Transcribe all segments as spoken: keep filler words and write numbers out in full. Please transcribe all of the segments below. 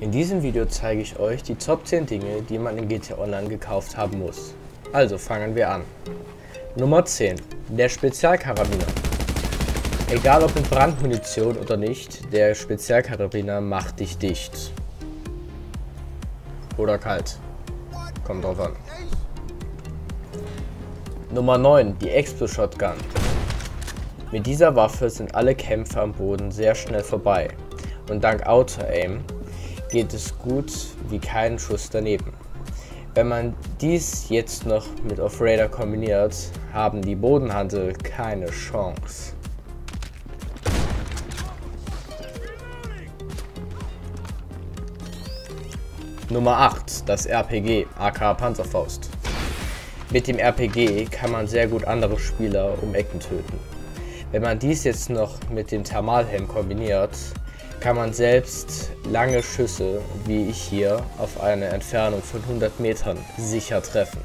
In diesem Video zeige ich euch die Top zehn Dinge, die man in G T A Online gekauft haben muss. Also fangen wir an. Nummer zehn. Der Spezialkarabiner. Egal ob mit Brandmunition oder nicht, der Spezialkarabiner macht dich dicht. Oder kalt. Kommt drauf an. Nummer neun. Die Explo-Shotgun. Mit dieser Waffe sind alle Kämpfe am Boden sehr schnell vorbei. Und dank Auto-Aim geht es gut wie keinen Schuss daneben. Wenn man dies jetzt noch mit Off-Radar kombiniert, haben die Bodenhantel keine Chance. Nummer acht. Das R P G, aka Panzerfaust. Mit dem R P G kann man sehr gut andere Spieler um Ecken töten. Wenn man dies jetzt noch mit dem Thermalhelm kombiniert, kann man selbst lange Schüsse, wie ich hier, auf eine Entfernung von hundert Metern sicher treffen.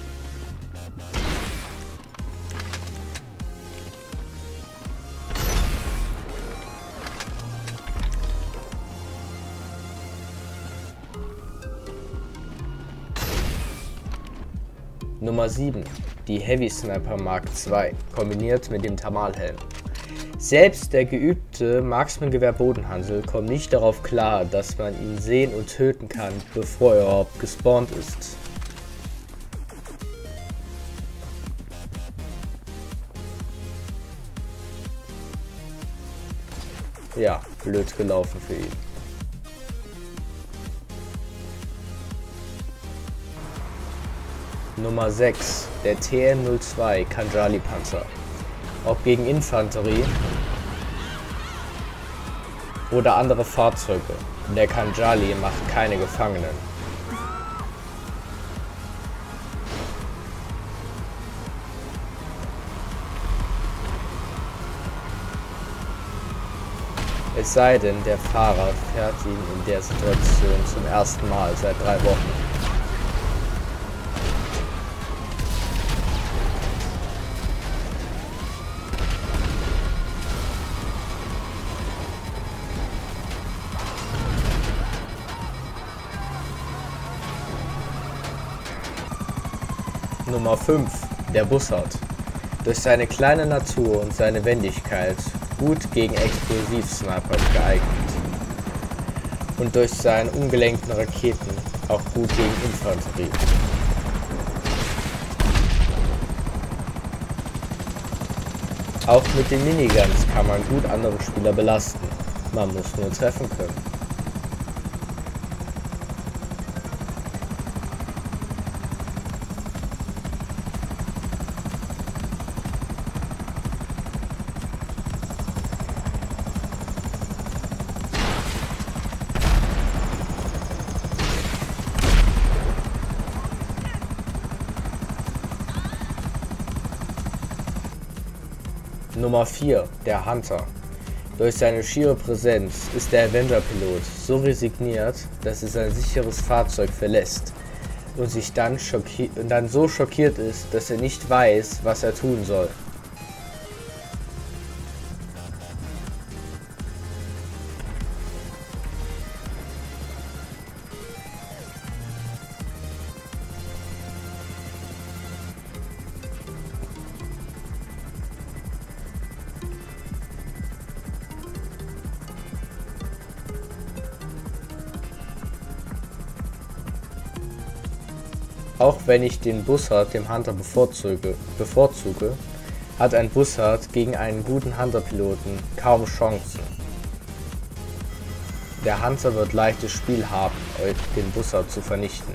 Nummer sieben. Die Heavy Sniper Mark zwei, kombiniert mit dem Thermalhelm. Selbst der geübte Marksman-Gewehr Bodenhansel kommt nicht darauf klar, dass man ihn sehen und töten kann, bevor er überhaupt gespawnt ist. Ja, blöd gelaufen für ihn. Nummer sechs. Der T M null zwei Khanjali Panzer. Ob gegen Infanterie oder andere Fahrzeuge. Der Khanjali macht keine Gefangenen. Es sei denn, der Fahrer fährt ihn in der Situation zum ersten Mal seit drei Wochen. Nummer fünf. Der Bussard. Durch seine kleine Natur und seine Wendigkeit gut gegen Explosivsniper geeignet. Und durch seine ungelenkten Raketen auch gut gegen Infanterie. Auch mit den Miniguns kann man gut andere Spieler belasten. Man muss nur treffen können. Nummer vier. Der Hunter. Durch seine schiere Präsenz ist der Avenger-Pilot so resigniert, dass er sein sicheres Fahrzeug verlässt und sich dann, schocki- dann so schockiert ist, dass er nicht weiß, was er tun soll. Auch wenn ich den Bussard dem Hunter bevorzuge, bevorzuge, hat ein Bussard gegen einen guten Hunter-Piloten kaum Chancen. Der Hunter wird leichtes Spiel haben, euch den Bussard zu vernichten.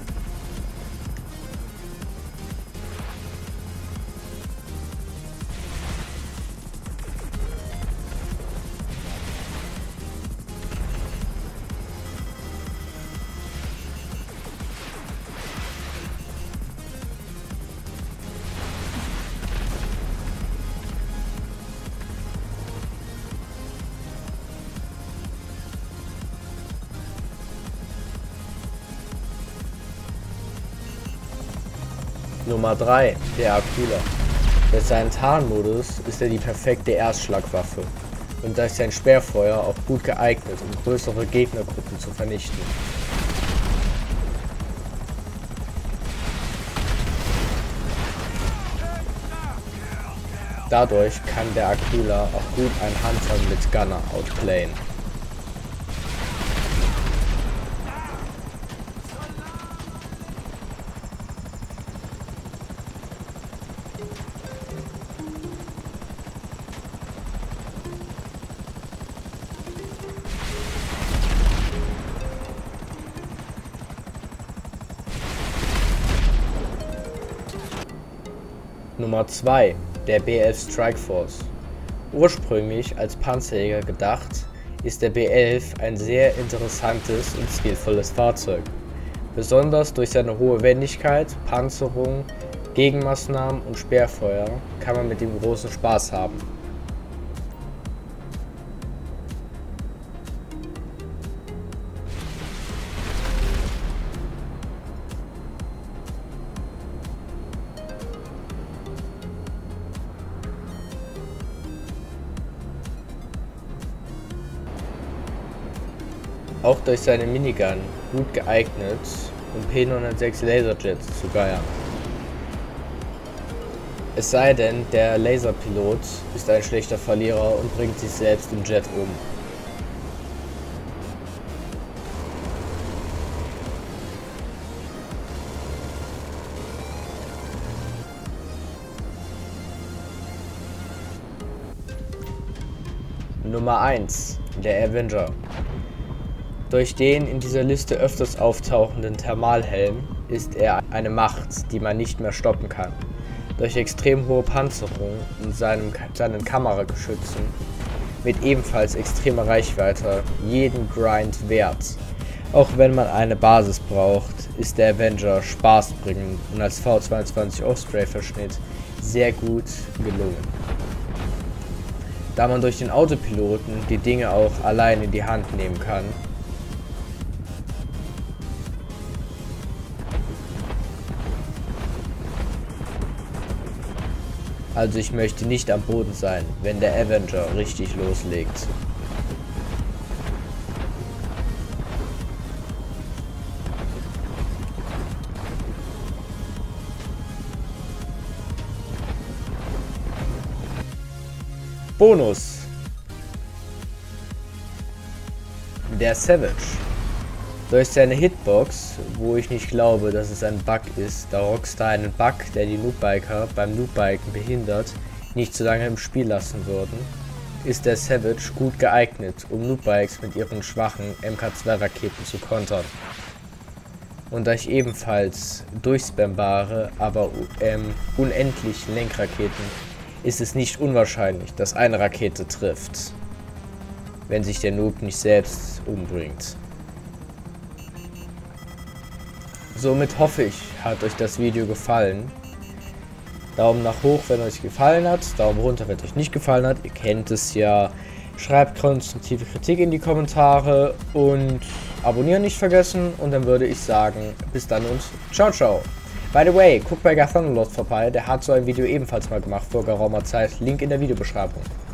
Nummer drei. Der Aquila. Mit seinem Tarnmodus ist er die perfekte Erstschlagwaffe. und da ist sein Sperrfeuer auch gut geeignet, um größere Gegnergruppen zu vernichten. Dadurch kann der Aquila auch gut einen Hunter mit Gunner outplayen. Nummer zwei. Der B elf Strike Force. Ursprünglich als Panzerjäger gedacht, ist der B elf ein sehr interessantes und stilvolles Fahrzeug. Besonders durch seine hohe Wendigkeit, Panzerung, Gegenmaßnahmen und Sperrfeuer kann man mit ihm großen Spaß haben. Auch durch seine Minigun gut geeignet, um P neunhundertsechs Laserjets zu geiern. Es sei denn, der Laserpilot ist ein schlechter Verlierer und bringt sich selbst im Jet um. Nummer eins. Der Avenger. Durch den in dieser Liste öfters auftauchenden Thermalhelm ist er eine Macht, die man nicht mehr stoppen kann. Durch extrem hohe Panzerung und seinem, seinen Kamerageschützen mit ebenfalls extremer Reichweite jeden Grind wert. Auch wenn man eine Basis braucht, ist der Avenger spaßbringend und als V zweiundzwanzig Osprey Verschnitt sehr gut gelungen. Da man durch den Autopiloten die Dinge auch allein in die Hand nehmen kann, also ich möchte nicht am Boden sein, wenn der Avenger richtig loslegt. Bonus. Der Savage. Durch seine Hitbox, wo ich nicht glaube, dass es ein Bug ist, da Rockstar einen Bug, der die Noobbiker beim Noobbiken behindert, nicht so lange im Spiel lassen würden, ist der Savage gut geeignet, um Noobbikes mit ihren schwachen M K zwei Raketen zu kontern. Und da ich ebenfalls durchspammbare, aber ähm, unendlich Lenkraketen, ist es nicht unwahrscheinlich, dass eine Rakete trifft, wenn sich der Noob nicht selbst umbringt. Somit hoffe ich, hat euch das Video gefallen. Daumen nach hoch, wenn euch gefallen hat. Daumen runter, wenn es euch nicht gefallen hat. Ihr kennt es ja. Schreibt konstruktive Kritik in die Kommentare und abonnieren nicht vergessen. Und dann würde ich sagen, bis dann und ciao, ciao. By the way, guckt bei Garthunderlord vorbei. Der hat so ein Video ebenfalls mal gemacht vor geraumer Zeit. Link in der Videobeschreibung.